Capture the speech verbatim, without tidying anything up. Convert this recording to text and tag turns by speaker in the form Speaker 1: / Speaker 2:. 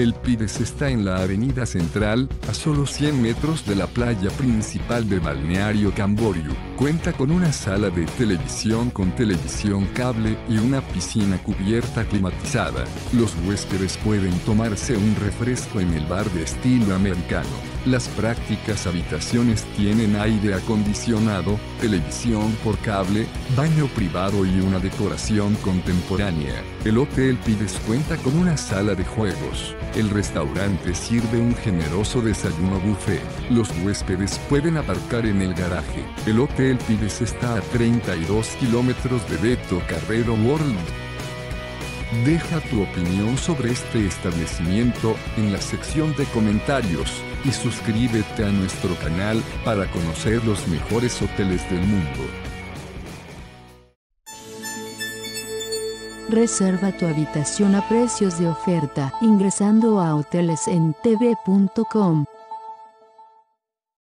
Speaker 1: El Pides está en la avenida central, a solo cien metros de la playa principal de Balneario Camboriú. Cuenta con una sala de televisión con televisión cable y una piscina cubierta climatizada. Los huéspedes pueden tomarse un refresco en el bar de estilo americano. Las prácticas habitaciones tienen aire acondicionado, televisión por cable, baño privado y una decoración contemporánea. El Hotel Pides cuenta con una sala de juegos. El restaurante sirve un generoso desayuno buffet. Los huéspedes pueden aparcar en el garaje. El Hotel Pides está a treinta y dos kilómetros de Beto Carrero World. Deja tu opinión sobre este establecimiento en la sección de comentarios y suscríbete a nuestro canal para conocer los mejores hoteles del mundo.
Speaker 2: Reserva tu habitación a precios de oferta ingresando a hoteles en t v punto com.